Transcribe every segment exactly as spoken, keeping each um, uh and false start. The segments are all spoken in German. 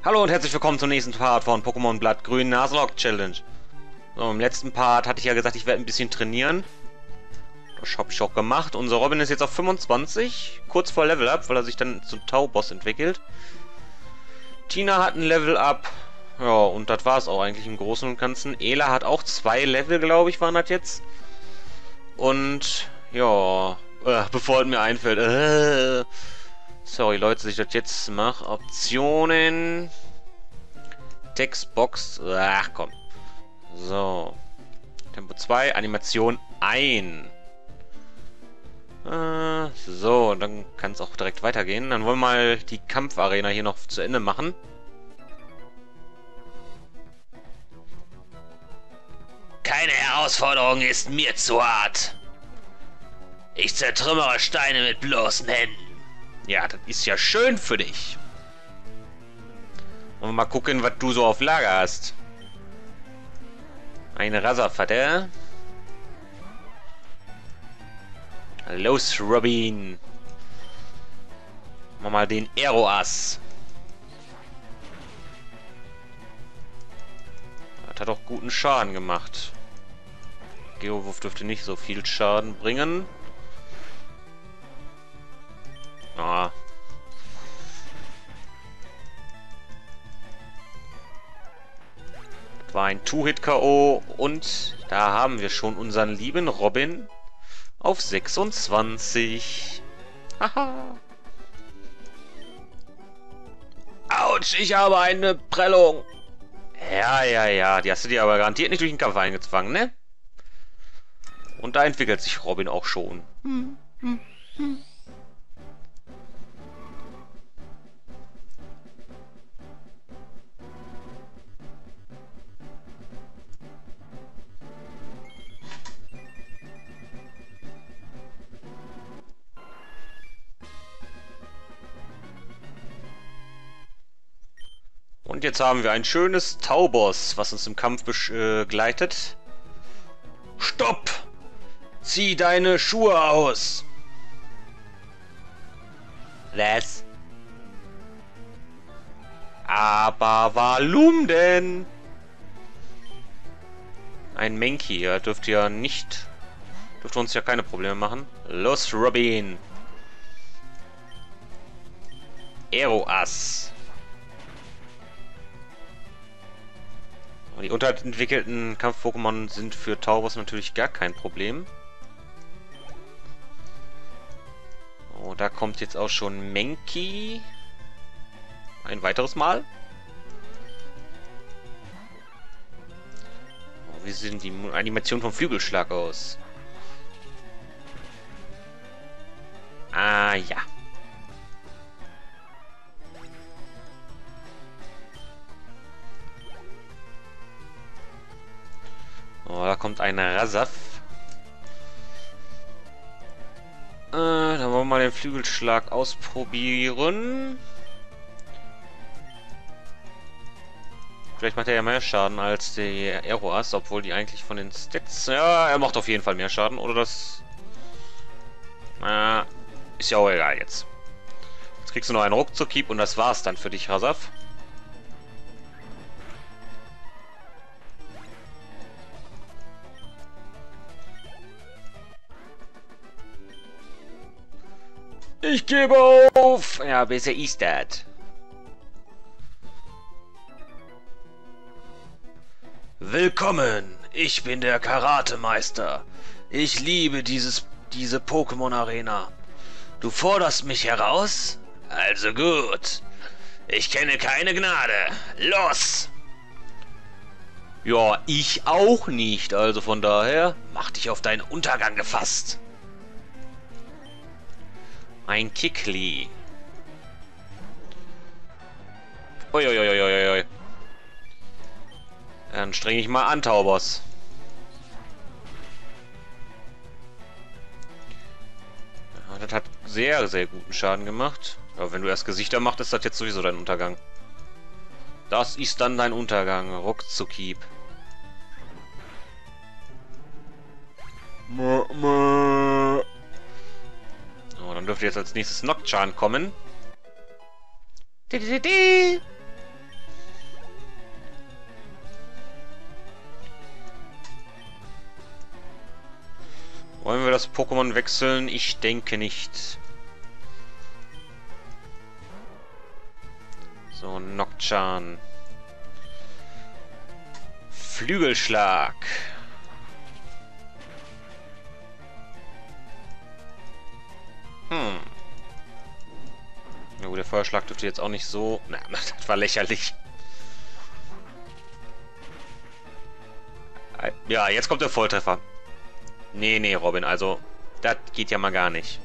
Hallo und herzlich willkommen zum nächsten Part von Pokémon Blatt Grün Nuzlocke Challenge. So, im letzten Part hatte ich ja gesagt, ich werde ein bisschen trainieren. Das habe ich auch gemacht. Unser Robin ist jetzt auf fünfundzwanzig, kurz vor Level Up, weil er sich dann zum Tau-Boss entwickelt. Tina hat ein Level Up. Ja, und das war es auch eigentlich im Großen und Ganzen. Ela hat auch zwei Level, glaube ich, waren das jetzt. Und, ja, äh, bevor es mir einfällt, äh, sorry Leute, dass ich das jetzt mache. Optionen. Textbox. Ach komm. So. Tempo zwei. Animation ein. Äh, so, dann kann es auch direkt weitergehen. Dann wollen wir mal die Kampfarena hier noch zu Ende machen. Keine Herausforderung ist mir zu hart. Ich zertrümmere Steine mit bloßen Händen. Ja, das ist ja schön für dich. Wollen wir mal gucken, was du so auf Lager hast. Eine Rasafatte. Los, Robin. Machen wir mal den Aeroass. Das hat auch guten Schaden gemacht. Geowurf dürfte nicht so viel Schaden bringen. Ah. Das war ein Two-Hit-K O und da haben wir schon unseren lieben Robin auf sechsundzwanzig. Haha. Autsch, ich habe eine Prellung. Ja, ja, ja. Die hast du dir aber garantiert nicht durch den Kampf eingezwangen, ne? Und da entwickelt sich Robin auch schon. Hm, hm, hm. Und jetzt haben wir ein schönes Tauboss, was uns im Kampf begleitet. Stopp! Zieh deine Schuhe aus! Was? Aber warum denn? Ein Mankey, ja, dürfte ja nicht... Dürfte uns ja keine Probleme machen. Los, Robin! Aeroass. Die unterentwickelten Kampf-Pokémon sind für Tauboss natürlich gar kein Problem. Oh, da kommt jetzt auch schon Mankey. Ein weiteres Mal. Oh, wie sehen die Animationen vom Flügelschlag aus? Ah, ja. Oh, da kommt ein Rasaf. Äh, dann wollen wir mal den Flügelschlag ausprobieren. Vielleicht macht er ja mehr Schaden als der Aeroass, obwohl die eigentlich von den Stats... Ja, er macht auf jeden Fall mehr Schaden. Oder das... Äh, ist ja auch egal jetzt. Jetzt kriegst du noch einen Ruckzuck-Keep und das war's dann für dich, Rasaf. Ich gebe auf! Ja, besser ist das. Willkommen! Ich bin der Karatemeister. Ich liebe dieses, diese Pokémon-Arena. Du forderst mich heraus? Also gut. Ich kenne keine Gnade. Los! Ja, ich auch nicht. Also von daher, mach dich auf deinen Untergang gefasst. Ein Kickli. Uiuiuiuiui. Dann streng ich mal an, Tauboss. Ja, das hat sehr, sehr guten Schaden gemacht. Aber wenn du erst Gesichter machst, ist das jetzt sowieso dein Untergang. Das ist dann dein Untergang. Ruckzuck-Keep. Oh, dann dürfte jetzt als nächstes Nocturne kommen. Wollen wir das Pokémon wechseln? Ich denke nicht. So, Nocturne. Flügelschlag. Hm. Ja gut, der Feuerschlag dürfte jetzt auch nicht so... Na, das war lächerlich. Ja, jetzt kommt der Volltreffer. Nee, nee, Robin, also... Das geht ja mal gar nicht.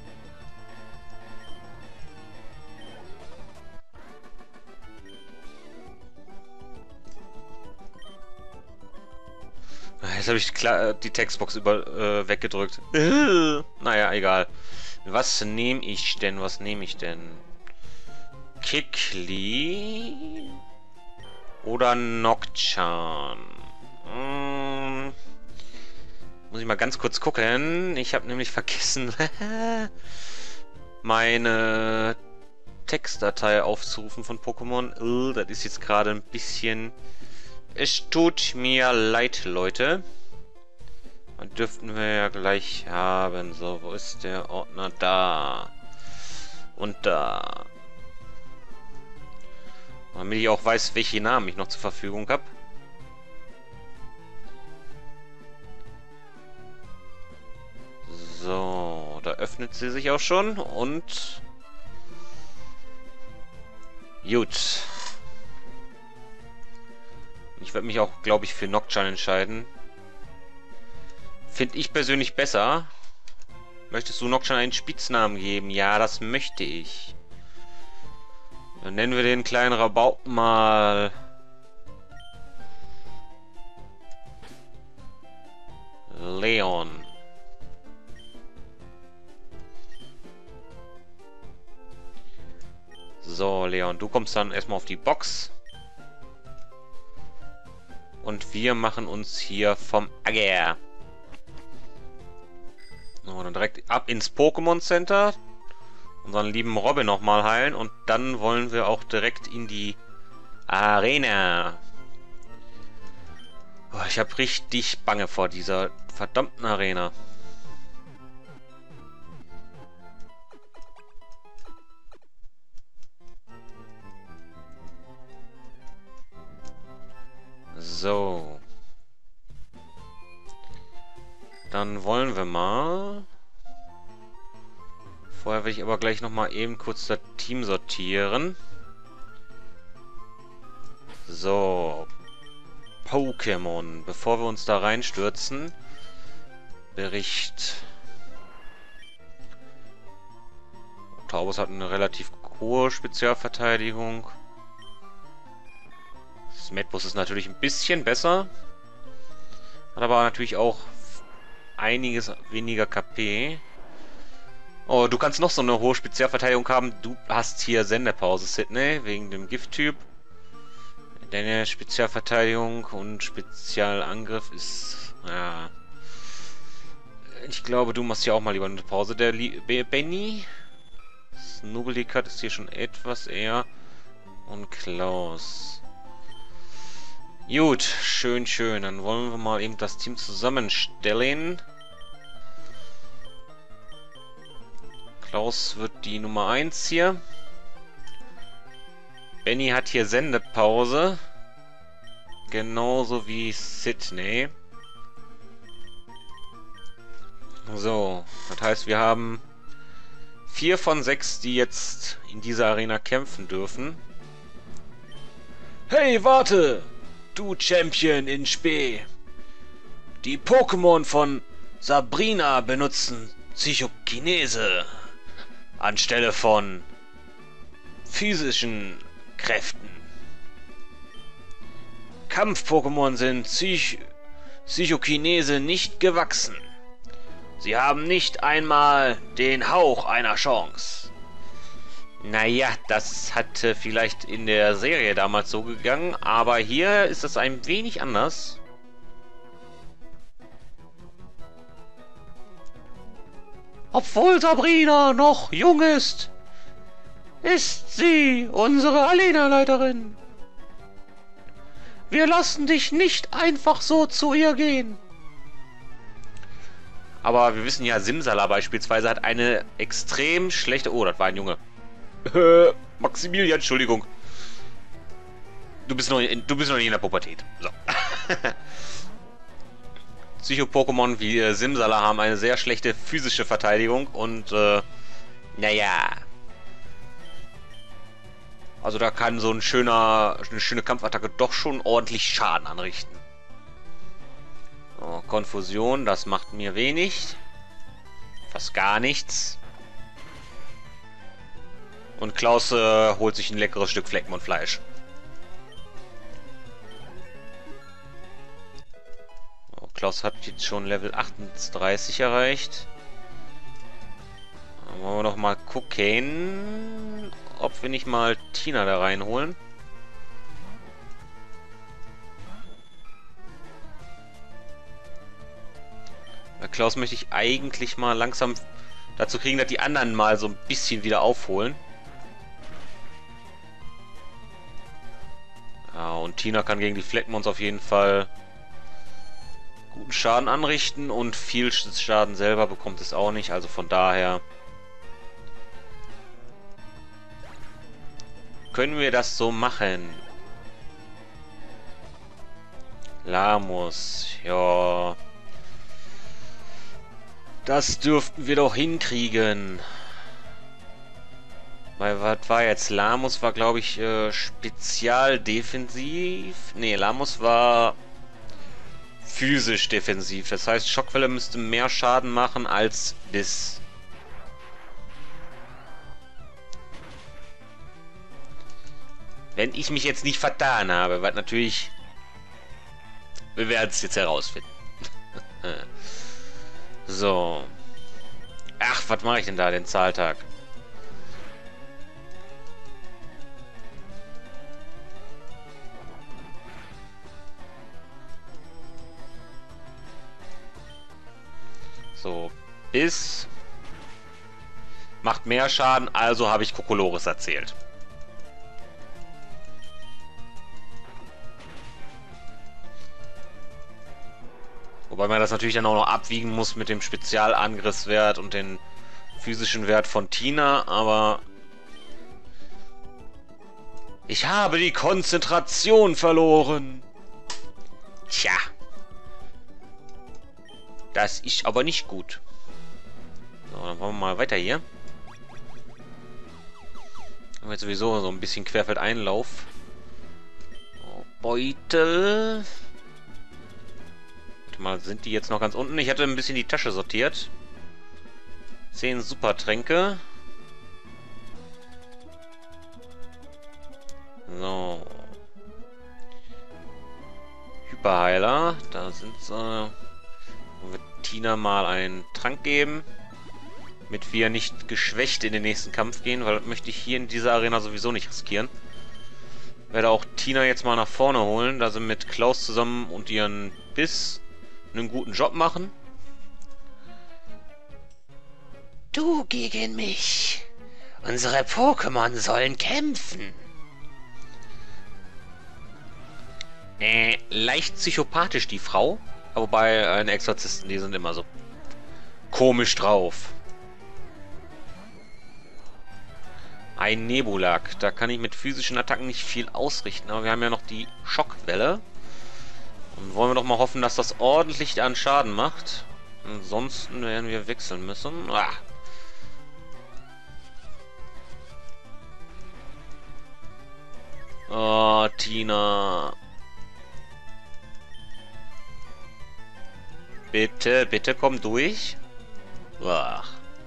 Jetzt habe ich klar die Textbox über äh, weggedrückt. Naja, egal. Was nehme ich denn? Was nehme ich denn? Kikli oder Nocturne? Hm. Muss ich mal ganz kurz gucken. Ich habe nämlich vergessen, meine Textdatei aufzurufen von Pokémon. Das ist jetzt gerade ein bisschen... Es tut mir leid, Leute. Und dürften wir ja gleich haben. So, wo ist der Ordner? Da. Und da. Damit ich auch weiß, welche Namen ich noch zur Verfügung habe. So, da öffnet sie sich auch schon. Und... Gut. Ich werde mich auch, glaube ich, für Nocturne entscheiden. Finde ich persönlich besser. Möchtest du Nocturne einen Spitznamen geben? Ja, das möchte ich. Dann nennen wir den kleinen Rabauken mal... Leon. So, Leon, du kommst dann erstmal auf die Box. Und wir machen uns hier vom Ager. So, dann direkt ab ins Pokémon Center. Unseren lieben Robin nochmal heilen. Und dann wollen wir auch direkt in die Arena. Oh, ich habe richtig Bange vor dieser verdammten Arena. So. Dann wollen wir mal... Vorher will ich aber gleich nochmal eben kurz das Team sortieren. So. Pokémon. Bevor wir uns da reinstürzen. Bericht. Taubos hat eine relativ hohe Spezialverteidigung. Smetbus ist natürlich ein bisschen besser. Hat aber natürlich auch einiges weniger K P. Oh, du kannst noch so eine hohe Spezialverteidigung haben. Du hast hier Sendepause, Sydney, wegen dem Gifttyp. Deine Spezialverteidigung und Spezialangriff ist... Ja... Ich glaube, du machst hier auch mal lieber eine Pause. Der Li Be Benny... Snuggelikat ist hier schon etwas eher... Und Klaus... Gut, schön, schön. Dann wollen wir mal eben das Team zusammenstellen. Klaus wird die Nummer eins hier. Benny hat hier Sendepause. Genauso wie Sydney. So, das heißt, wir haben vier von sechs, die jetzt in dieser Arena kämpfen dürfen. Hey, warte! Du Champion in Spee. Die Pokémon von Sabrina benutzen Psychokinese anstelle von physischen Kräften. Kampf-Pokémon sind Psych Psychokinese nicht gewachsen. Sie haben nicht einmal den Hauch einer Chance. Naja, das hat äh, vielleicht in der Serie damals so gegangen, aber hier ist es ein wenig anders. Obwohl Sabrina noch jung ist, ist sie unsere Arena-Leiterin. Wir lassen dich nicht einfach so zu ihr gehen. Aber wir wissen ja, Simsala beispielsweise hat eine extrem schlechte... Oh, das war ein Junge. Äh, Maximilian, Entschuldigung. Du bist noch in, du bist noch nicht in der Pubertät. So. Psycho-Pokémon wie äh, Simsala haben eine sehr schlechte physische Verteidigung und, äh, naja. Also da kann so ein schöner, eine schöne Kampfattacke doch schon ordentlich Schaden anrichten. Oh, Konfusion, das macht mir wenig. Fast gar nichts. Und Klaus äh, holt sich ein leckeres Stück Fleckmondfleisch. Oh, Klaus hat jetzt schon Level achtunddreißig erreicht. Dann wollen wir noch mal gucken, ob wir nicht mal Tina da reinholen. Bei Klaus möchte ich eigentlich mal langsam dazu kriegen, dass die anderen mal so ein bisschen wieder aufholen. Ja, und Tina kann gegen die Fleckmons auf jeden Fall guten Schaden anrichten und viel Schaden selber bekommt es auch nicht, also von daher können wir das so machen. Lamus, ja. Das dürften wir doch hinkriegen. Weil was war jetzt? Lamus war, glaube ich, äh, spezialdefensiv. Ne, Lamus war physisch defensiv. Das heißt, Schockwelle müsste mehr Schaden machen als Biss. Wenn ich mich jetzt nicht vertan habe, was natürlich... Wir werden es jetzt herausfinden. So. Ach, was mache ich denn da, den Zahltag? So, Biss macht mehr Schaden, also habe ich Kokolores erzählt. Wobei man das natürlich dann auch noch abwiegen muss mit dem Spezialangriffswert und den physischen Wert von Tina, aber ich habe die Konzentration verloren. Tja. Das ist aber nicht gut. So, dann wollen wir mal weiter hier. Haben wir jetzt sowieso so ein bisschen Querfeldeinlauf. So, Beutel. Warte mal, sind die jetzt noch ganz unten? Ich hatte ein bisschen die Tasche sortiert. Zehn Supertränke. So. Hyperheiler. Da sind sie. Wird Tina mal einen Trank geben, damit wir nicht geschwächt in den nächsten Kampf gehen, weil das möchte ich hier in dieser Arena sowieso nicht riskieren. Werde auch Tina jetzt mal nach vorne holen, da sie mit Klaus zusammen und ihren Biss einen guten Job machen. Du gegen mich. Unsere Pokémon sollen kämpfen. Äh, leicht psychopathisch die Frau. Wobei, eine Exorzisten, die sind immer so komisch drauf. Ein Nebulak. Da kann ich mit physischen Attacken nicht viel ausrichten. Aber wir haben ja noch die Schockwelle. Und wollen wir doch mal hoffen, dass das ordentlich an Schaden macht. Ansonsten werden wir wechseln müssen. Ah. Oh, Tina. Bitte, bitte komm durch. Ach.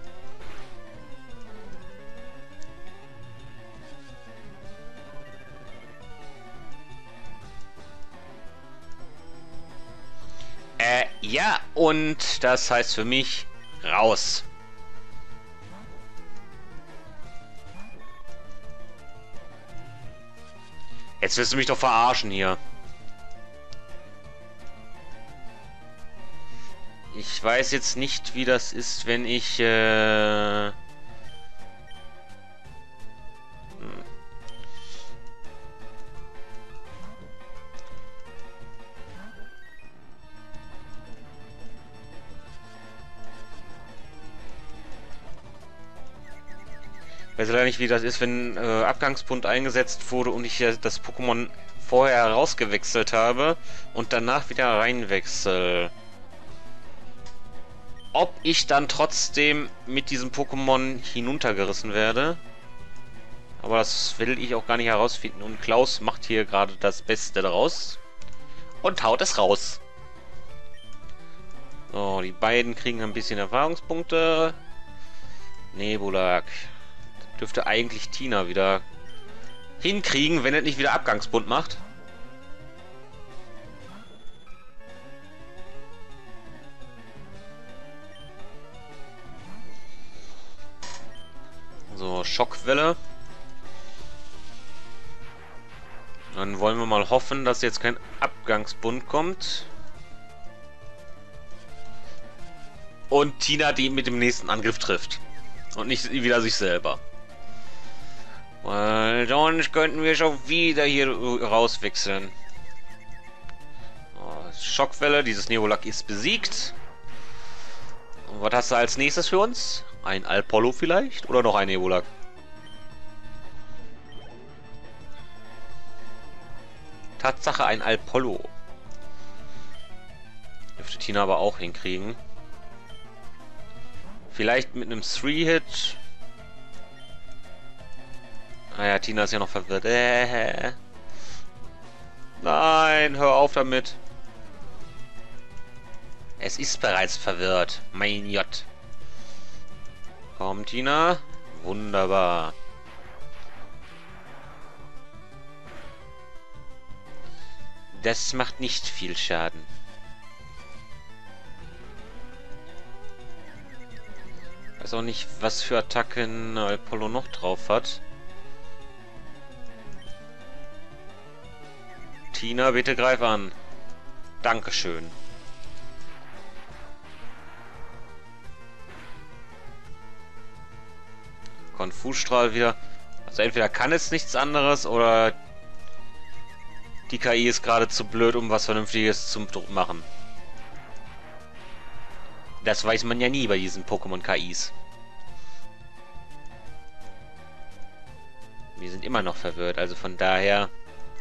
Äh, ja, und das heißt für mich raus. Jetzt wirst du mich doch verarschen hier. Ich weiß jetzt nicht, wie das ist, wenn ich... Äh hm. Ich weiß leider nicht, wie das ist, wenn äh, Abgangspunkt eingesetzt wurde und ich das Pokémon vorher rausgewechselt habe und danach wieder reinwechsel. Ob ich dann trotzdem mit diesem Pokémon hinuntergerissen werde. Aber das will ich auch gar nicht herausfinden. Und Klaus macht hier gerade das Beste daraus. Und haut es raus. So, die beiden kriegen ein bisschen Erfahrungspunkte. Nebulak. Dürfte eigentlich Tina wieder hinkriegen, wenn er nicht wieder Abgangsbund macht. So, Schockwelle. Dann wollen wir mal hoffen, dass jetzt kein Abgangsbund kommt. Und Tina die mit dem nächsten Angriff trifft. Und nicht wieder sich selber. Weil sonst könnten wir schon wieder hier rauswechseln. Oh, Schockwelle, dieses Nebulak ist besiegt. Und was hast du als nächstes für uns? Ein Alpollo vielleicht? Oder noch ein Nebulak? Tatsache ein Alpollo. Dürfte Tina aber auch hinkriegen. Vielleicht mit einem Three-Hit. Ah ja, Tina ist ja noch verwirrt. Äh. Nein, hör auf damit. Es ist bereits verwirrt. Mein J. Komm, Tina. Wunderbar. Das macht nicht viel Schaden. Weiß auch nicht, was für Attacken Apollo noch drauf hat. Tina, bitte greif an. Dankeschön. Konfusstrahl wieder. Also entweder kann es nichts anderes oder die K I ist gerade zu blöd, um was Vernünftiges zu machen. Das weiß man ja nie bei diesen Pokémon-K Is. Wir sind immer noch verwirrt, also von daher...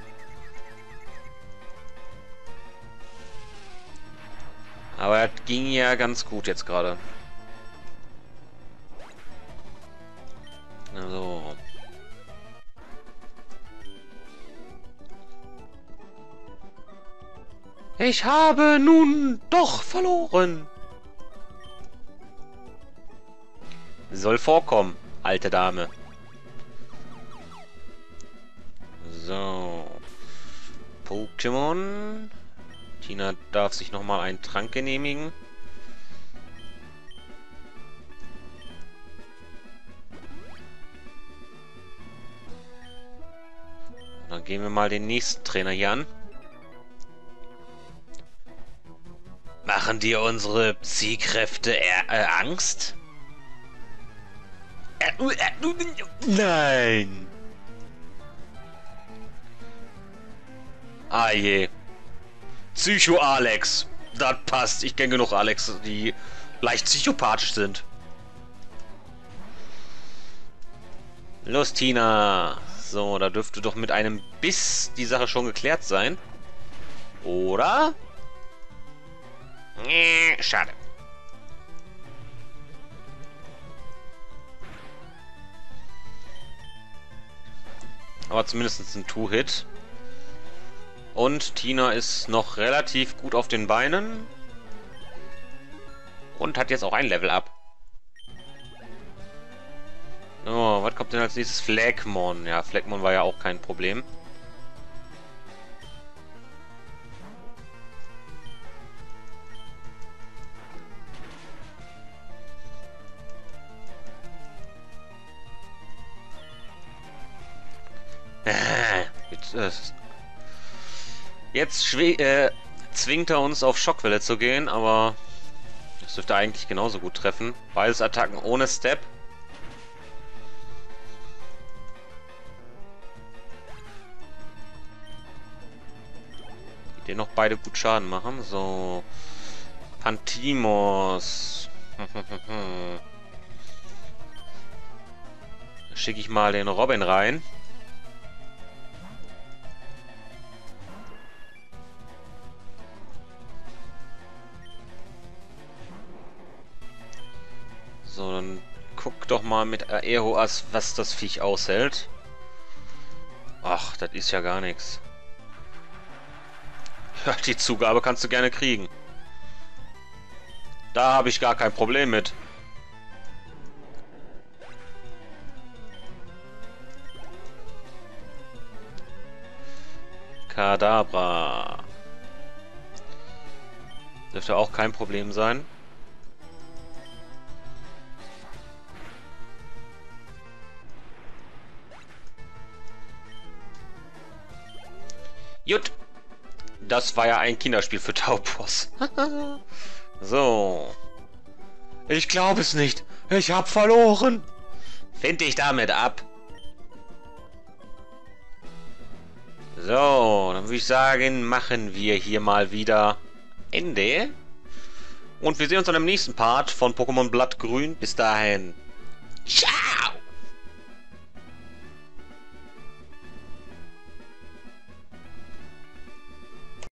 Aber das ging ja ganz gut jetzt gerade. Also... Ich habe nun doch verloren. Soll vorkommen, alte Dame. So. Pokémon. Tina darf sich nochmal einen Trank genehmigen. Dann gehen wir mal den nächsten Trainer hier an. Machen dir unsere Psi-Kräfte äh, Angst? Äh, äh, äh, Nein! Ah je. Psycho Alex. Das passt. Ich kenne genug Alex, die leicht psychopathisch sind. Los, Tina. So, da dürfte doch mit einem Biss die Sache schon geklärt sein. Oder? Nee, schade. Aber zumindest ein Two-Hit. Und Tina ist noch relativ gut auf den Beinen. Und hat jetzt auch ein Level-Up. Oh, was kommt denn als nächstes? Flagmon. Ja, Flagmon war ja auch kein Problem. Jetzt, äh, jetzt äh, zwingt er uns auf Schockwelle zu gehen, aber das dürfte eigentlich genauso gut treffen. Beides Attacken ohne Step. Die noch beide gut Schaden machen. So. Pantimos. schicke ich mal den Robin rein. So, dann guck doch mal mit Aeroas, was das Viech aushält. Ach, das ist ja gar nichts. Ja, die Zugabe kannst du gerne kriegen. Da habe ich gar kein Problem mit. Kadabra. Dürfte auch kein Problem sein. Jut. Das war ja ein Kinderspiel für Taubos. So. Ich glaube es nicht. Ich habe verloren. Find dich damit ab. So, dann würde ich sagen, machen wir hier mal wieder Ende. Und wir sehen uns dann im nächsten Part von Pokémon Blattgrün. Bis dahin. Ciao!